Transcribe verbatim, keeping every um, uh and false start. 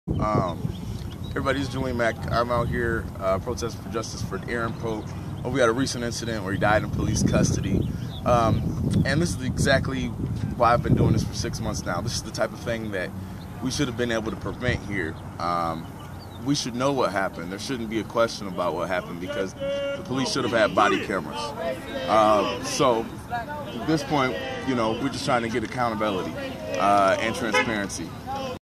Um, everybody, this is Julian Mack. I'm out here uh, protesting for justice for Aaron Pope. Oh, we had a recent incident where he died in police custody. Um, and this is exactly why I've been doing this for six months now. This is the type of thing that we should have been able to prevent here. Um, we should know what happened. There shouldn't be a question about what happened because the police should have had body cameras. Uh, so at this point, you know, we're just trying to get accountability uh, and transparency.